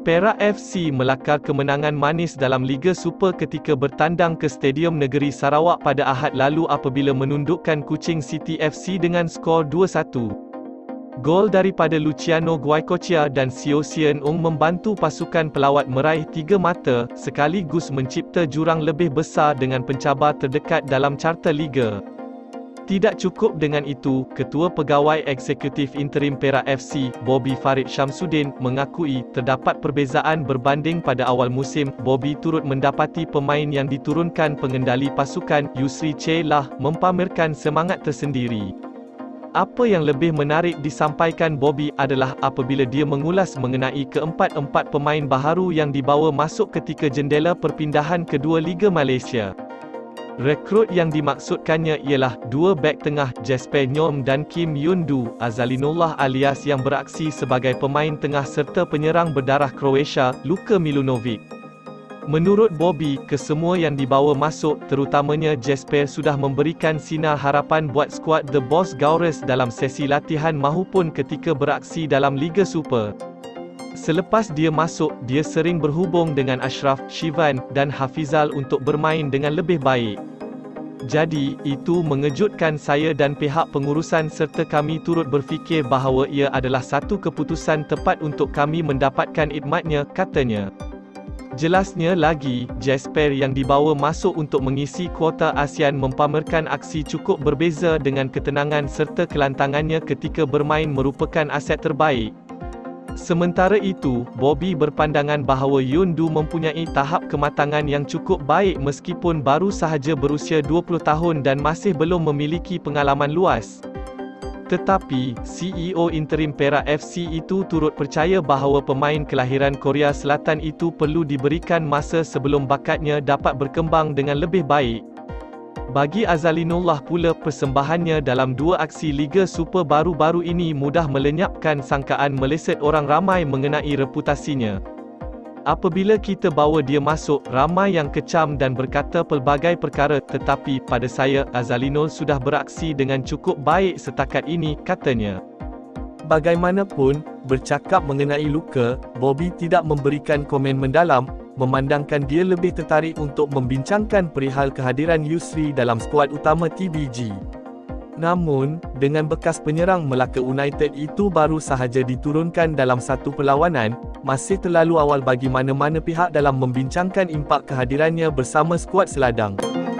Perak FC melakar kemenangan manis dalam Liga Super ketika bertandang ke Stadium Negeri Sarawak pada Ahad lalu apabila menundukkan Kuching City FC dengan skor 2-1. Gol daripada Luciano Goicoechea dan Seo Sien Ong membantu pasukan pelawat meraih 3 mata, sekaligus mencipta jurang lebih besar dengan pencabar terdekat dalam carta Liga. Tidak cukup dengan itu, Ketua Pegawai Eksekutif Interim Perak FC, Bobby Farid Syamsuddin, mengakui terdapat perbezaan berbanding pada awal musim. Bobby turut mendapati pemain yang diturunkan pengendali pasukan, Yusri Che lah, mempamerkan semangat tersendiri. Apa yang lebih menarik disampaikan Bobby adalah apabila dia mengulas mengenai keempat-empat pemain baharu yang dibawa masuk ketika jendela perpindahan kedua Liga Malaysia. Rekrut yang dimaksudkannya ialah dua bek tengah Jesper Nyom dan Kim Yundu, Azalinullah alias yang beraksi sebagai pemain tengah serta penyerang berdarah Croatia, Luka Milunovic. Menurut Bobby, kesemua yang dibawa masuk, terutamanya Jesper sudah memberikan sinar harapan buat skuad The Boss Gaures dalam sesi latihan mahupun ketika beraksi dalam Liga Super. Selepas dia masuk, dia sering berhubung dengan Ashraf, Shivan, dan Hafizal untuk bermain dengan lebih baik. Jadi, itu mengejutkan saya dan pihak pengurusan serta kami turut berfikir bahawa ia adalah satu keputusan tepat untuk kami mendapatkan khidmatnya, katanya. Jelasnya lagi, Jesper yang dibawa masuk untuk mengisi kuota ASEAN mempamerkan aksi cukup berbeza dengan ketenangan serta kelantangannya ketika bermain merupakan aset terbaik. Sementara itu, Bobby berpandangan bahawa Yundu mempunyai tahap kematangan yang cukup baik meskipun baru sahaja berusia 20 tahun dan masih belum memiliki pengalaman luas. Tetapi, CEO Interim Perak FC itu turut percaya bahawa pemain kelahiran Korea Selatan itu perlu diberikan masa sebelum bakatnya dapat berkembang dengan lebih baik. Bagi Azalinullah pula, persembahannya dalam dua aksi Liga Super baru-baru ini mudah melenyapkan sangkaan meleset orang ramai mengenai reputasinya. Apabila kita bawa dia masuk, ramai yang kecam dan berkata pelbagai perkara, tetapi pada saya, Azalinul sudah beraksi dengan cukup baik setakat ini, katanya. Bagaimanapun, bercakap mengenai Luka, Bobby tidak memberikan komen mendalam, memandangkan dia lebih tertarik untuk membincangkan perihal kehadiran Yusri dalam skuad utama TBG. Namun, dengan bekas penyerang Melaka United itu baru sahaja diturunkan dalam satu perlawanan, masih terlalu awal bagi mana-mana pihak dalam membincangkan impak kehadirannya bersama skuad seladang.